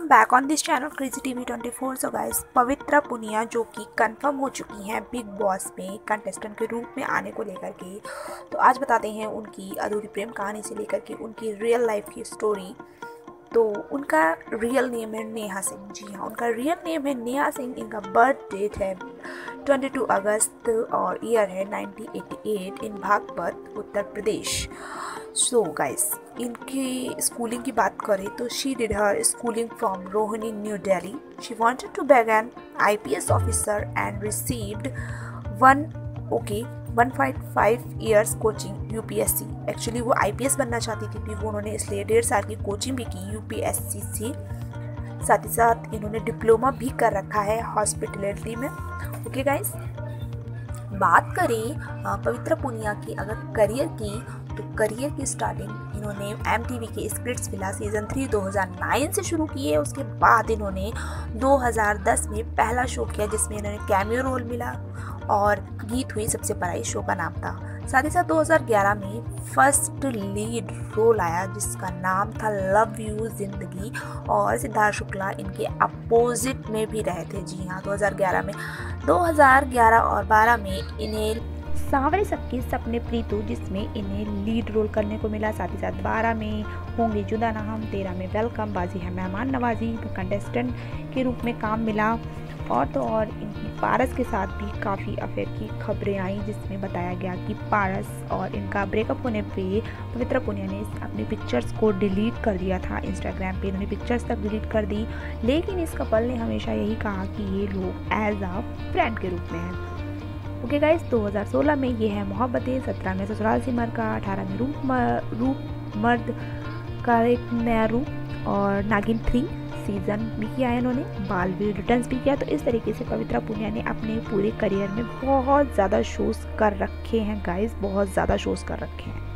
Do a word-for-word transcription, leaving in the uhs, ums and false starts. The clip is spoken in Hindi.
Back on this channel crazy TV twenty four. So guys, Pavitra Punia जो कि कंफर्म हो चुकी हैं बिग बॉस में कंटेस्टेंट के रूप में आने को लेकर के, तो आज बताते हैं उनकी अधूरी प्रेम कहानी से लेकर के उनकी रियल लाइफ की स्टोरी। तो उनका रियल नेम है नेहा सिंह। जी हाँ, उनका रियल नेम है नेहा सिंह। इनका बर्थ डेट है बाईस अगस्त और ईयर है nineteen eighty eight in Baghpat, Uttar Pradesh. So guys, इनकी स्कूलिंग की बात करें तो she did her schooling from Rohini, New Delhi. She wanted to begin I P S officer and received one okay one point five years coaching U P S C. Actually वो आई पी एस बनना चाहती थी, क्योंकि वो उन्होंने इसलिए डेढ़ साल की कोचिंग भी की यू पी एस सी से। साथ ही साथ इन्होंने डिप्लोमा भी कर रखा है हॉस्पिटलिटी में। ओके गाइस, बात करें पवित्रा पुनिया की अगर करियर की, तो करियर की स्टार्टिंग इन्होंने एम टी वी के स्प्लिट्स विला सीजन थ्री दो हज़ार नौ से शुरू की है। उसके बाद इन्होंने दो हज़ार दस में पहला शो किया जिसमें इन्होंने कैमियो रोल मिला और गीत हुई सबसे पराई शो का नाम था। साथ ही साथ दो हज़ार ग्यारह में फर्स्ट लीड रोल आया जिसका नाम था लव यू जिंदगी, और सिद्धार्थ शुक्ला इनके अपोजिट में भी रहे थे। जी हाँ, दो हज़ार ग्यारह में दो हज़ार ग्यारह और बारह में इन्हें सांवरे सबके सपने प्रीतु जिसमें इन्हें लीड रोल करने को मिला। साथ ही साथ बारह में होंगे जुदा ना हम, तेरह में वेलकम, बाजी है मेहमान नवाजी कंटेस्टेंट के रूप में काम मिला। और तो और इनकी पारस के साथ भी काफ़ी अफेयर की खबरें आई जिसमें बताया गया कि पारस और इनका ब्रेकअप होने पे पवित्रा पुनिया ने अपनी पिक्चर्स को डिलीट कर दिया था इंस्टाग्राम पे। इन्होंने पिक्चर्स तक डिलीट कर दी, लेकिन इस कपल ने हमेशा यही कहा कि ये लोग एज अ फ्रेंड के रूप में हैं। ओके गाइस, दो हज़ार सोलह में ये है मोहब्बतें, सत्रह में ससुराल सिमर का, अठारह में रूप मर, रूप मर्द का एक नया रूप, और नागिन थ्री सीजन भी किया है इन्होंने, बालवीर रिटर्न्स भी किया। तो इस तरीके से पवित्रा पुनिया ने अपने पूरे करियर में बहुत ज़्यादा शोज़ कर रखे हैं गाइस, बहुत ज़्यादा शोज़ कर रखे हैं।